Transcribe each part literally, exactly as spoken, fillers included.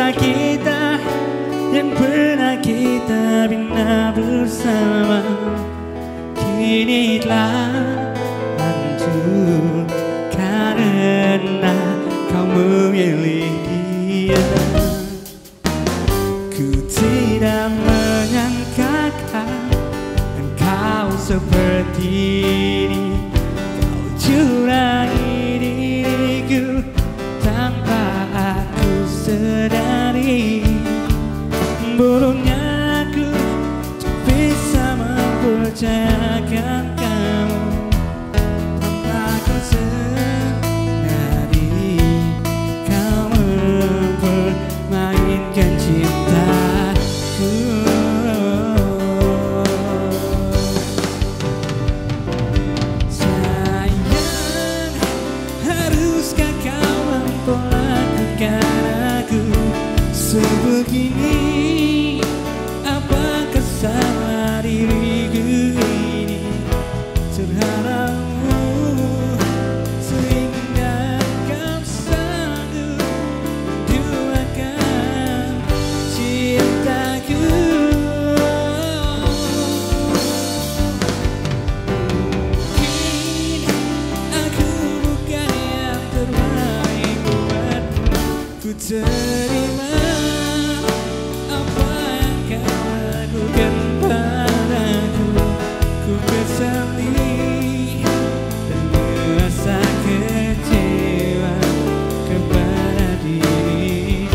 Kisah kita yang pernah kita bina bersama kini telah hancur karena kau memilih dia. Ku tidak menyangkakan engkau seperti ini. Kau curangi diriku tanpa aku sadari. Buruknya aku tak bisa mempercayakan kamu tanpa aku sadari. Kau mempermainkan cintaku. Sayang, haruskah kau memperlakukan aku sebegini? Apakah salah diriku ini terhadapmu sehingga kau sanggup duakan cintaku? Mungkin aku bukan yang terbaik buatmu. Ku terima apa yang kau lakukan padaku. Ku kesali dan merasa kecewa kepada dirimu.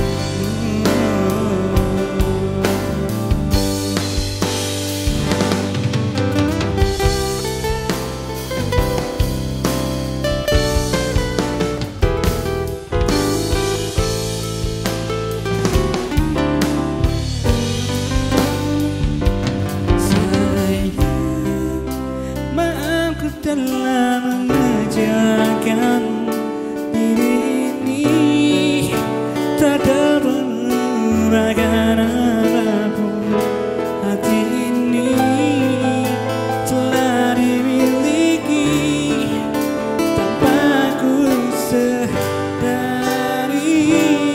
Telah mengejarkan diri ini, tak terlupakan apapun. Hati ini telah dimiliki tanpa ku sadari.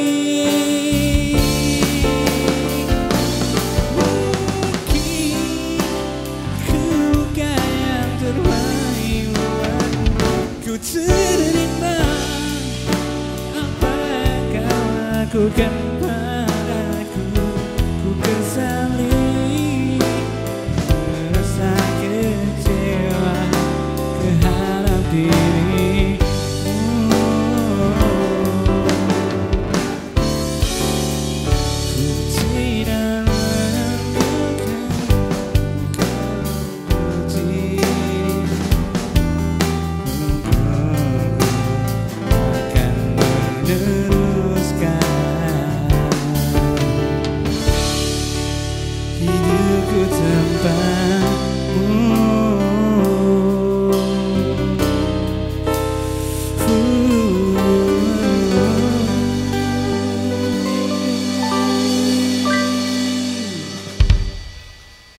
Mungkin ku bukan yang terbaik, ku terima apa yang kau lakukan